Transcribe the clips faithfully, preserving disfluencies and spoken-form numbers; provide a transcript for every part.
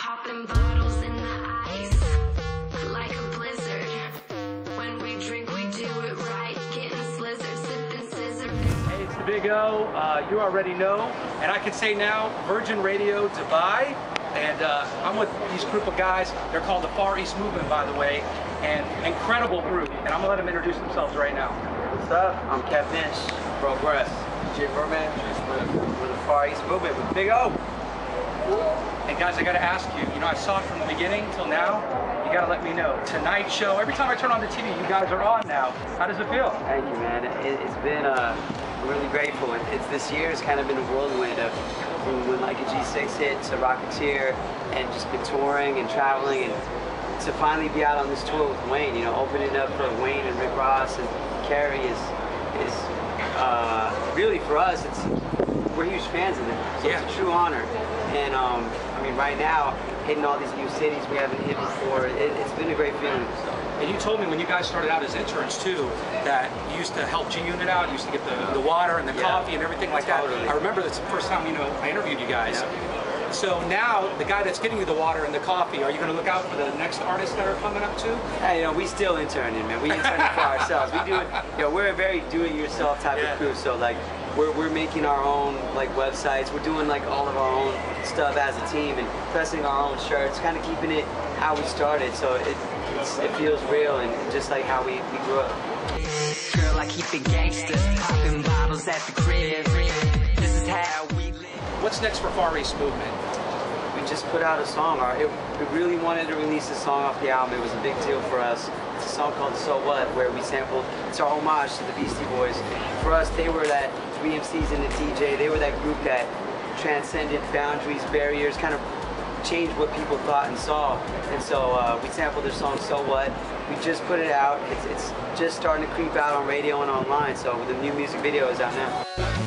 Popping bottles in the ice, like a blizzard. When we drink, we do it right. Getting slizzard, sipping scissor. Hey, it's the Big O. Uh, you already know. And I can say now, Virgin Radio Dubai. And uh, I'm with these group of guys. They're called the Far East Movement, by the way. And incredible group. And I'm going to let them introduce themselves right now. What's up? I'm Kev Nish. Progress. Jay Berman. We're the Far East Movement with Big O. And guys, I gotta ask you, you know, I saw it from the beginning till now. You gotta let me know. Tonight Show, every time I turn on the T V, you guys are on now. How does it feel? Thank you, man. It, it's been uh, really grateful. It, it's this year has kind of been a whirlwind of from when like a G six hit to Rocketeer, and just been touring and traveling, and to finally be out on this tour with Wayne. You know, opening up for Wayne and Rick Ross and Carrie is is uh, really for us. It's we're huge fans of them. So yeah. It's a true honor. And um, I mean, right now, hitting all these new cities we haven't hit before, it, it's been a great feeling. So. And you told me when you guys started out as interns too, that you used to help G Unit out, you used to get the, the water and the yeah. coffee and everything like that. Totally. I remember that's the first time, you know, I interviewed you guys. Yeah. So now, the guy that's getting you the water and the coffee, are you going to look out for the next artists that are coming up too? Hey, you know, we still interning, man. We interning for ourselves. We do it, you know, we're a very do-it-yourself type yeah. of crew, so like, We're, we're making our own like websites. We're doing like all of our own stuff as a team and pressing our own shirts, kind of keeping it how we started. So it it's, it feels real and just like how we, we grew up. Girl, I keep it gangsters, popping bottles at the crib. This is how we live. What's next for Far East Movement? We just put out a song. Our, it, we really wanted to release a song off the album. It was a big deal for us. It's a song called So What, where we sampled, it's our homage to the Beastie Boys. For us, they were that three M Cs and the D J, they were that group that transcended boundaries, barriers, kind of changed what people thought and saw. And so uh, we sampled their song So What. We just put it out. It's, it's just starting to creep out on radio and online, so the new music video is out now.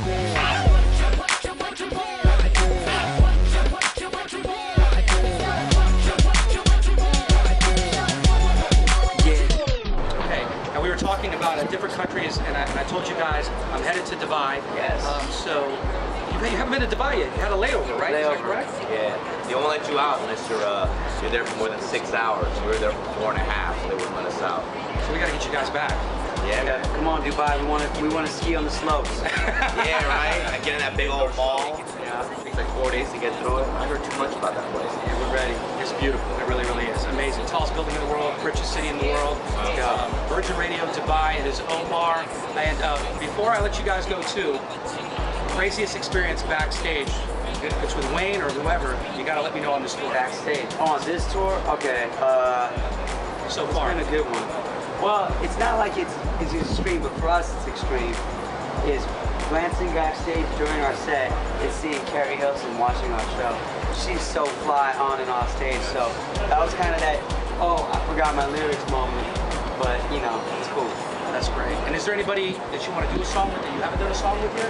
Talking about uh, different countries, and I, and I told you guys I'm headed to Dubai. Yes. Um, so you, you haven't been to Dubai yet. You had a layover, right? Layover. Is that correct? Yeah. They won't let you out unless you're uh, you're there for more than six hours. We were there for four and a half, so they wouldn't let us out. So we got to get you guys back. Yeah. yeah. Come on, Dubai. We want to we want to ski on the slopes. Yeah, right. I get in that big old mall. Yeah. It takes like four days to get through it. I heard too much about that place. Yeah, we're ready. It's beautiful. It really, really is. Amazing. Tallest building in the world, richest city in the world. Um, Virgin Radio Dubai. It is Omar. And uh, before I let you guys go too, craziest experience backstage. If it's with Wayne or whoever, you gotta let me know on this tour. Backstage. On this tour? Okay. Uh, so far. It's been a good one. Well, it's not like it's, it's extreme, but for us it's extreme. Is glancing backstage during our set and seeing Carrie Hilson watching our show. She's so fly on and off stage, so that was kind of that, oh, I forgot my lyrics moment, but you know, it's cool. That's great. And is there anybody that you want to do a song with that you haven't done a song with yet?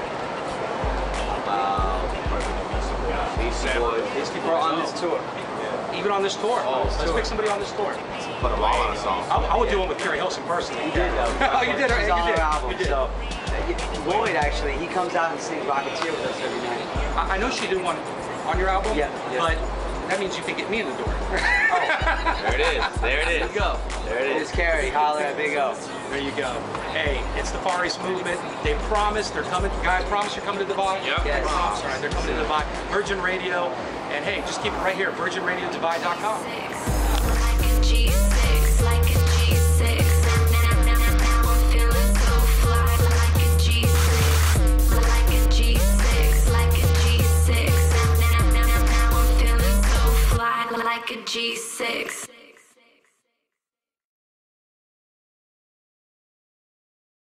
Uh, Beastie Boys. Beastie Boys on this tour. Even on this tour? Oh, Let's tour. pick somebody on this tour. Put them all on a song. I, I would do one with Carrie Hilson personally. You did though. Oh, you did, right? She's You on did. our album, You did. so Lloyd actually, he comes out and sings Rocketeer with us every night. I, I know she did one on your album, yeah, yeah. but that means you can get me in the door. Oh, there it is. There it is. There you go. There it is. It's Carrie. Holler at Big O. There you go. Hey, it's the Far East Movement. They promised they're coming. Guys, promise you're coming to Dubai? Yep. Yes. Promise. All right, they're coming to Dubai. Virgin Radio. And hey, just keep it right here, virgin radio dubai dot com. Like a G six, like a G six. Now I'm feeling so fly. Like a G six, like a G six, like a G six. Now I'm feeling so fly. Like a G six.